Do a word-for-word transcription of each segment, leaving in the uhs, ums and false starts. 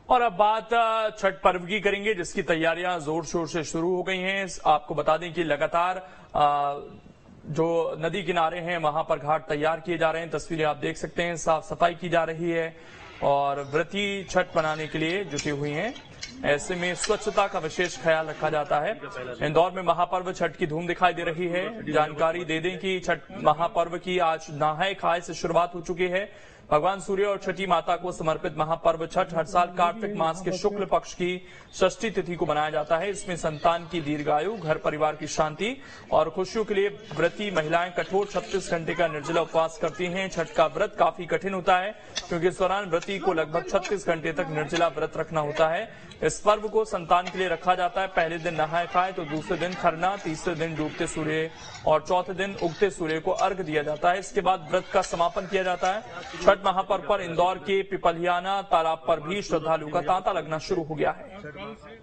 और अब बात छठ पर्व की करेंगे, जिसकी तैयारियां जोर शोर से शुरू हो गई हैं। आपको बता दें कि लगातार जो नदी किनारे हैं वहां पर घाट तैयार किए जा रहे हैं। तस्वीरें आप देख सकते हैं, साफ सफाई की जा रही है और व्रती छठ मनाने के लिए जुटी हुई हैं। ऐसे में स्वच्छता का विशेष ख्याल रखा जाता है। इंदौर में महापर्व छठ की धूम दिखाई दे रही है। जानकारी दे दें कि छठ महापर्व की आज नहाय खाए से शुरुआत हो चुकी है। भगवान सूर्य और छठी माता को समर्पित महापर्व छठ हर साल कार्तिक मास के शुक्ल पक्ष की षष्ठी तिथि को मनाया जाता है। इसमें संतान की दीर्घायु, घर परिवार की शांति और खुशियों के लिए व्रती महिलाएं कठोर छत्तीस घंटे का निर्जला उपवास करती हैं। छठ का व्रत काफी कठिन होता है क्योंकि इस दौरान व्रती को लगभग छत्तीस घंटे तक निर्जला व्रत रखना होता है। इस पर्व को संतान के लिए रखा जाता है। पहले दिन नहाय खाए तो दूसरे दिन खरना, तीसरे दिन डूबते सूर्य और चौथे दिन उगते सूर्य को अर्घ दिया जाता है। इसके बाद व्रत का समापन किया जाता है। छठ महापर्व पर इंदौर के पिपलियाना तालाब पर भी श्रद्धालुओं का तांता लगना शुरू हो गया है।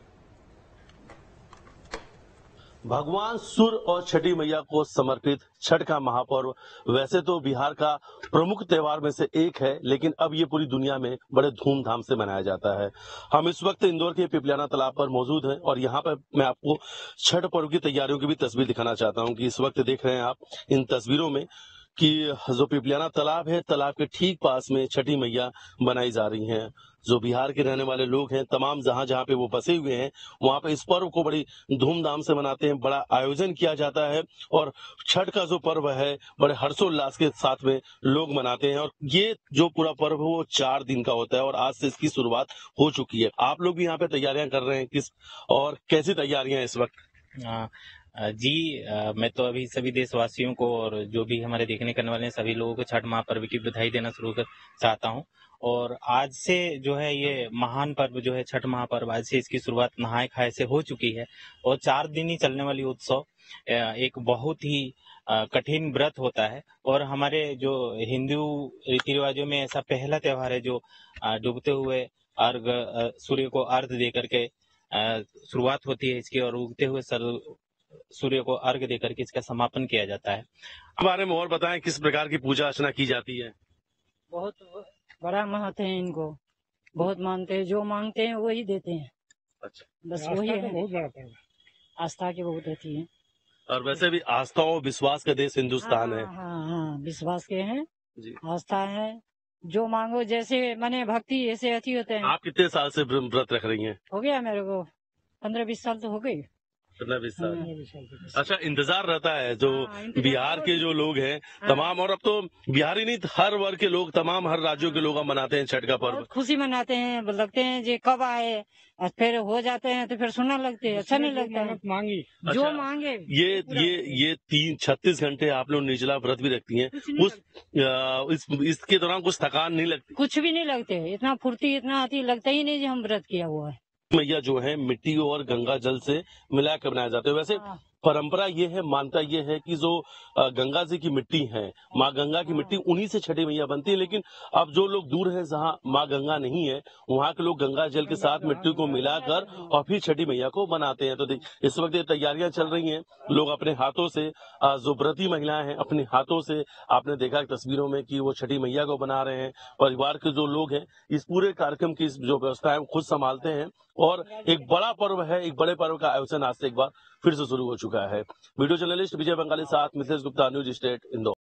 भगवान सूर्य और छठी मैया को समर्पित छठ का महापर्व वैसे तो बिहार का प्रमुख त्योहार में से एक है, लेकिन अब ये पूरी दुनिया में बड़े धूमधाम से मनाया जाता है। हम इस वक्त इंदौर के पिपलियाना तालाब पर मौजूद हैं और यहाँ पर मैं आपको छठ पर्व की तैयारियों की भी तस्वीर दिखाना चाहता हूँ कि इस वक्त देख रहे हैं आप इन तस्वीरों में कि जो पिपलियाना तालाब है, तालाब के ठीक पास में छठी मैया बनाई जा रही हैं। जो बिहार के रहने वाले लोग हैं, तमाम जहां जहां पे वो बसे हुए हैं, वहां पे इस पर्व को बड़ी धूमधाम से मनाते हैं। बड़ा आयोजन किया जाता है और छठ का जो पर्व है बड़े हर्षोल्लास के साथ में लोग मनाते हैं। और ये जो पूरा पर्व है वो चार दिन का होता है और आज से इसकी शुरुआत हो चुकी है। आप लोग भी यहाँ पे तैयारियां कर रहे हैं, किस और कैसी तैयारियां इस वक्त? आ, जी आ, मैं तो अभी सभी देशवासियों को और जो भी हमारे देखने करने वाले हैं सभी लोगों को छठ महापर्व की बधाई देना शुरू कर चाहता हूं। और आज से जो है ये महान पर्व जो है छठ महापर्व, आज से इसकी शुरुआत नहाय खाए से हो चुकी है और चार दिन ही चलने वाली उत्सव एक बहुत ही कठिन व्रत होता है। और हमारे जो हिंदू रीति रिवाजों में ऐसा पहला त्योहार है जो डूबते हुए अर्घ सूर्य को अर्घ दे करके शुरुआत होती है इसकी और उगते हुए सर सूर्य को अर्घ देकर के इसका समापन किया जाता है। बारे में और बताएं, किस प्रकार की पूजा अर्चना की जाती है? बहुत बड़ा महत्व है, इनको बहुत मानते हैं, जो मांगते हैं वही देते हैं। अच्छा, बस वही है, बहुत बड़ा आस्था की बहुत होती है। और वैसे भी आस्था और विश्वास का देश हिंदुस्तान है। हाँ हाँ, विश्वास के हैं जी, आस्था है। जो मांगो जैसे माने भक्ति ऐसे अति होते हैं। आप कितने साल से व्रत रख रही हैं? हो गया मेरे को पंद्रह बीस साल तो हो गई। पंद्रह बीस साल। अच्छा, इंतजार रहता है जो बिहार के जो लोग हैं तमाम, और अब तो बिहार ही नहीं हर वर्ग के लोग, तमाम हर राज्यों के लोग हम मनाते हैं छठ का पर्व। खुशी मनाते हैं, लगते हैं जो कब आए और फिर हो जाते हैं तो फिर सुनने लगते हैं, अच्छा नहीं लगता है। मांगी अच्छा, जो मांगे ये ये ये तीन छत्तीस घंटे आप लोग निर्जला व्रत भी रखती हैं, उस आ, इस, इसके दौरान कुछ थकान नहीं लगती? कुछ भी नहीं लगते, इतना फुर्ती इतना आती लगता ही नहीं जो हम व्रत किया हुआ है। मैया जो है मिट्टी और गंगा जल से मिला कर बनाए जाते हैं। वैसे परंपरा ये है, मानता ये है कि जो गंगा जी की मिट्टी है, माँ गंगा की मिट्टी, उन्हीं से छठी मैया बनती है। लेकिन अब जो लोग दूर हैं जहाँ माँ गंगा नहीं है, वहाँ के लोग गंगा जल के साथ मिट्टी को मिलाकर और फिर छठी मैया को बनाते हैं। तो देख, इस वक्त ये तैयारियां चल रही हैं। लोग अपने हाथों से, जो व्रती महिलाएं हैं अपने हाथों से, आपने देखा तस्वीरों में कि वो छठी मैया को बना रहे हैं। परिवार के जो लोग हैं इस पूरे कार्यक्रम की जो व्यवस्था है खुद संभालते हैं और एक बड़ा पर्व है, एक बड़े पर्व का आयोजन आज से एक बार फिर से शुरू हो चुका है। वीडियो जर्नलिस्ट विजय बंगाली साथ मिथिलेश गुप्ता, न्यूज स्टेट इंदौर।